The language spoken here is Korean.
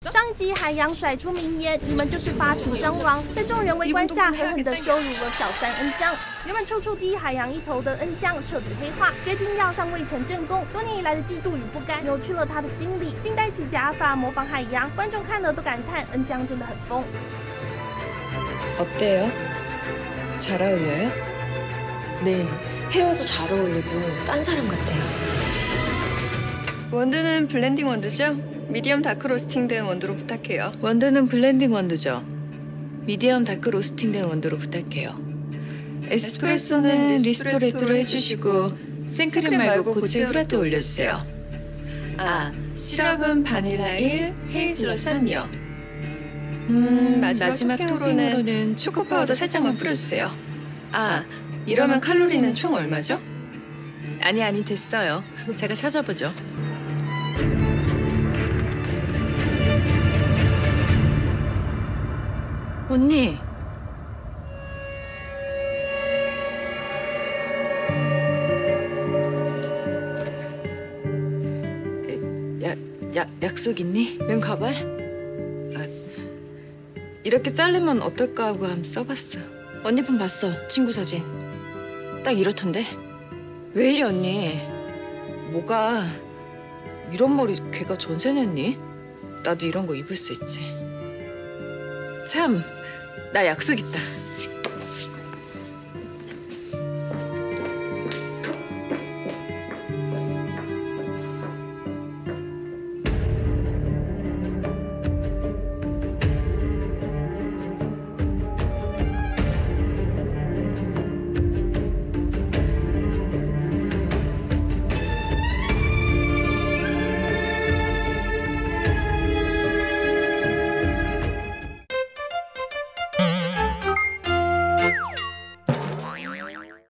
上一集海洋甩出名言：“你们就是发情蟑螂。”在众人围观下，狠狠地羞辱了小三恩江。原本处处低海洋一头的恩江彻底黑化，决定要向魏晨正宫。多年以来的嫉妒与不甘，扭曲了他的心理，竟戴起假发模仿海洋。观众看了都感叹，恩江真的很疯。 어때요? 잘 어울려요? 네, 헤어져 잘 어울리고 딴 사람 같아요. 원두는 블렌딩 원두죠? 미디엄 다크 로스팅된 원두로 부탁해요. 원두는 블렌딩 원두죠. 미디엄 다크 로스팅된 원두로 부탁해요. 에스프레소는 리스토레토로 해주시고 생크림 말고 고체 후라떼 올려주세요. 아, 시럽은 바닐라 1, 헤이즐넛 3이요. 마지막 토핑으로는 초코 파우더 살짝만 뿌려주세요. 아, 이러면 칼로리는 총 얼마죠? 아니 됐어요. 제가 찾아보죠. 언니. 약속 있니? 맨가발? 이렇게 자르면 어떨까 하고 한번 써봤어. 언니 폰 봤어. 친구 사진. 딱 이렇던데. 왜 이래 언니? 뭐가 이런 머리 걔가 전세 냈니? 나도 이런 거 입을 수 있지. 참, 나 약속 있다.